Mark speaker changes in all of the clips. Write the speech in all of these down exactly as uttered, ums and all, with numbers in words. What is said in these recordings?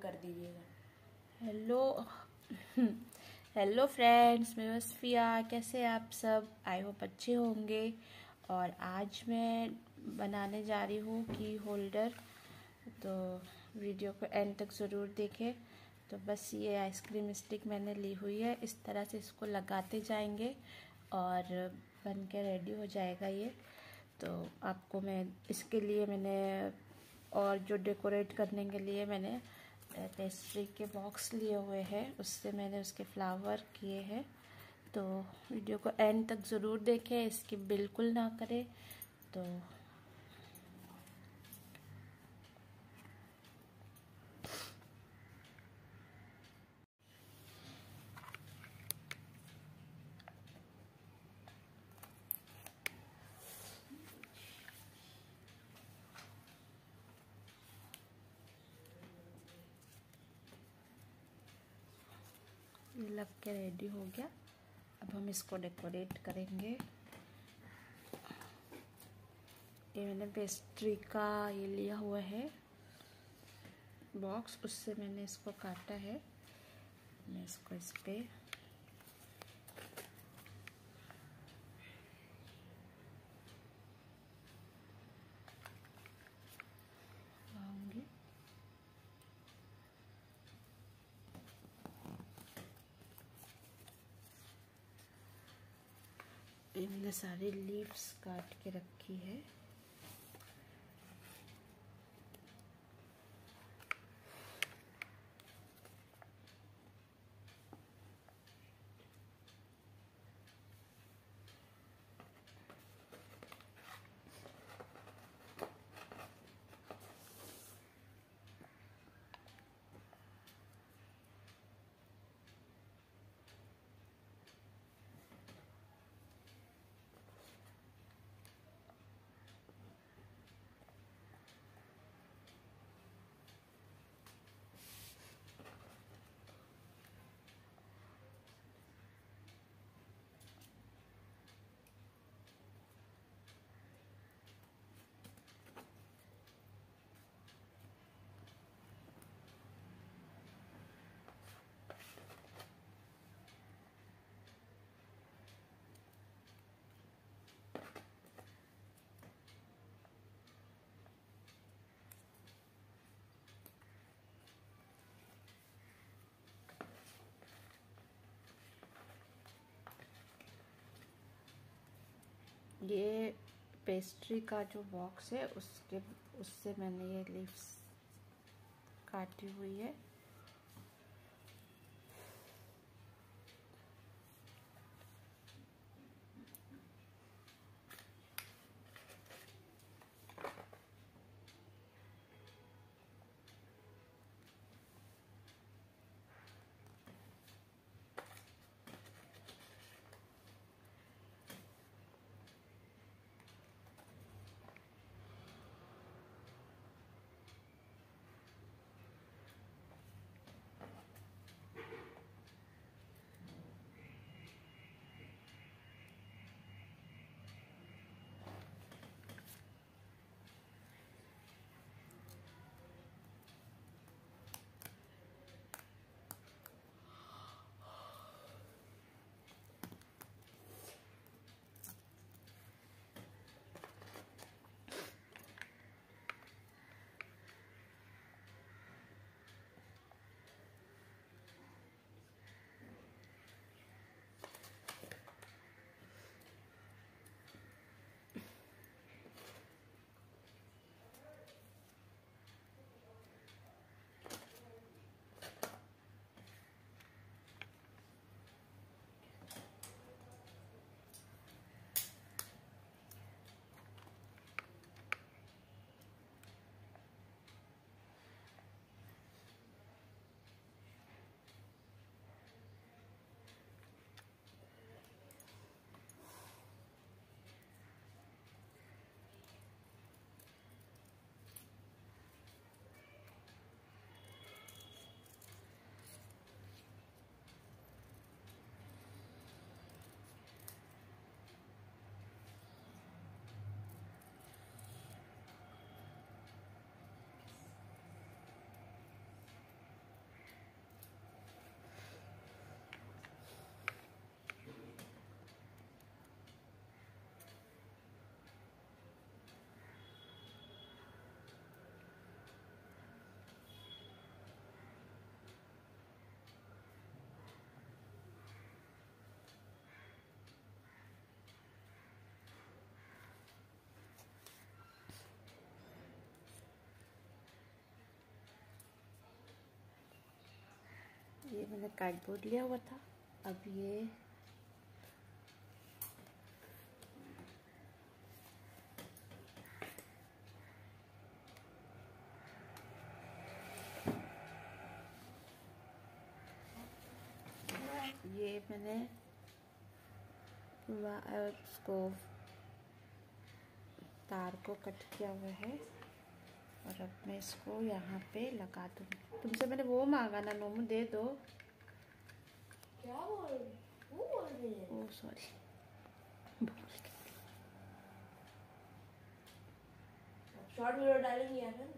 Speaker 1: कर दीजिएगा।
Speaker 2: Hello hello friends, मैं वसफिया। कैसे आप सब? आई होप अच्छे होंगे। और आज मैं बनाने जा रही हूँ की होल्डर, तो वीडियो को एंड तक ज़रूर देखें। तो बस ये आइसक्रीम स्टिक मैंने ली हुई है, इस तरह से इसको लगाते जाएंगे और बन के रेडी हो जाएगा ये। तो आपको मैं इसके लिए मैंने और जो डेकोरेट करने के लिए मैंने पेस्ट्री के बॉक्स लिए हुए हैं, उससे मैंने उसके फ्लावर किए हैं। तो वीडियो को एंड तक ज़रूर देखें, इसकी बिल्कुल ना करें। तो ये लग के रेडी हो गया। अब हम इसको डेकोरेट करेंगे। ये मैंने पेस्ट्री का ये लिया हुआ है बॉक्स, उससे मैंने इसको काटा है। मैं इसको इस पे लगाऊंगी। ये मैंने सारी लीव्स काट के रखी है। ये पेस्ट्री का जो बॉक्स है उसके उससे मैंने ये लीव्स काटी हुई है। ये मैंने कार्डबोर्ड लिया हुआ था। अब ये ये मैंने उसको तार को कट किया हुआ है और अब मैं इसको यहाँ पे लगा दूँगी। तुमसे मैंने वो मांगा ना नोमू, दे दो।
Speaker 1: क्या बोल वो बोल रही है?
Speaker 2: ओह सॉरी,
Speaker 1: शॉर्ट वीडियो डालेंगे यार ना।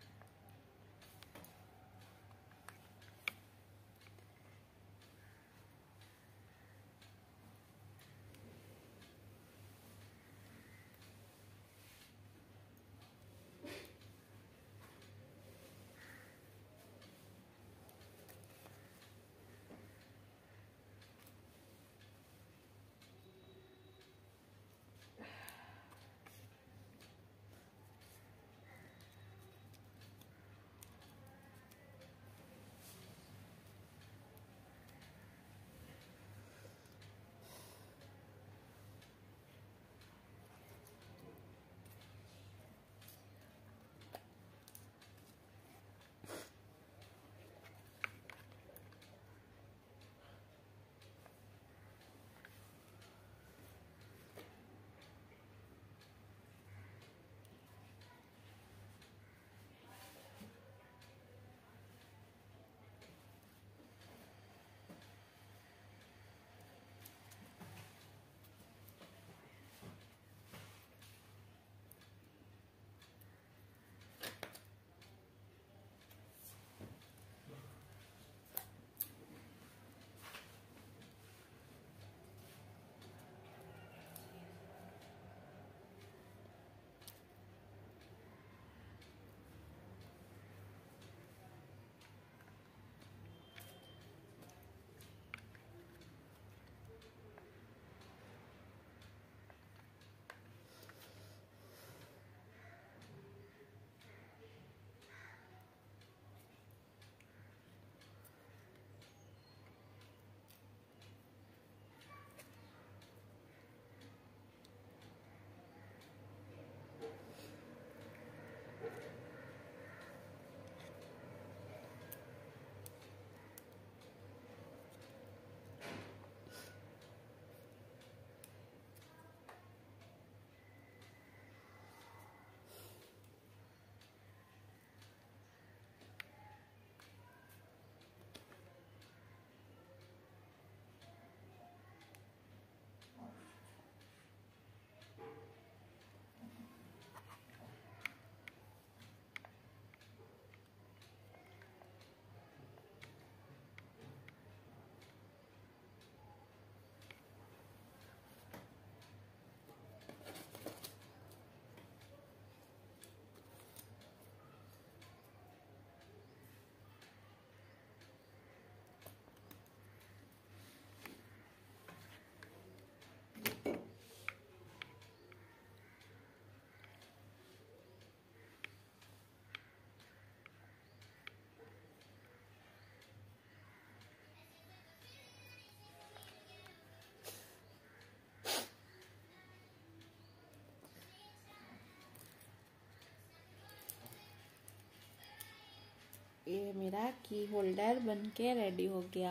Speaker 2: ये मेरा की होल्डर बनके रेडी हो गया,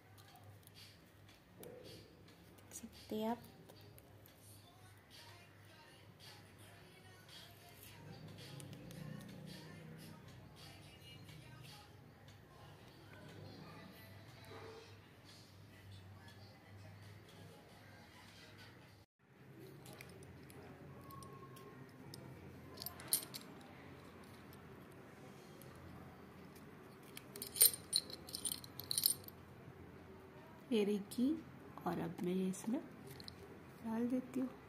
Speaker 2: देख सकते हैं आप। ये की और अब मैं इसमें डाल देती हूँ।